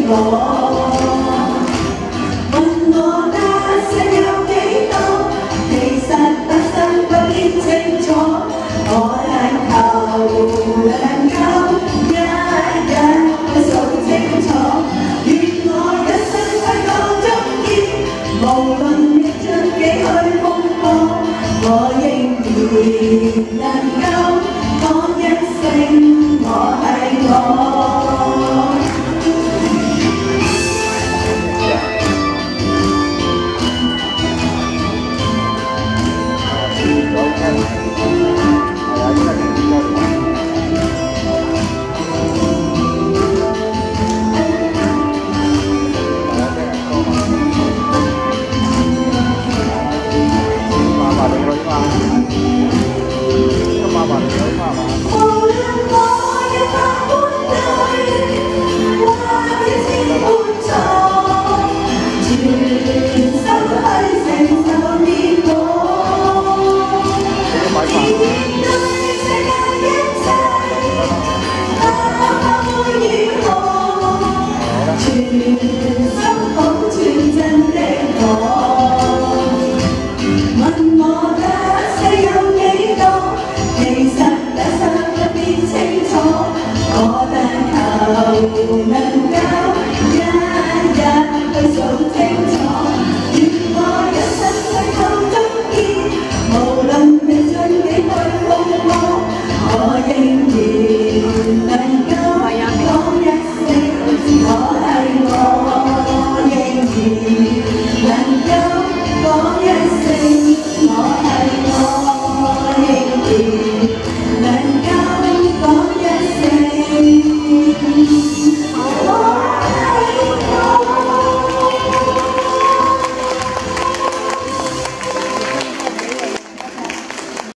我。問我得失有幾多？其實不生不必清楚。我但求能夠一一數清楚。願我一生不講忠義，無論歷盡幾許風波，我仍然能夠講一聲我係我。 爸爸，你可以吗？爸爸，你可以吗？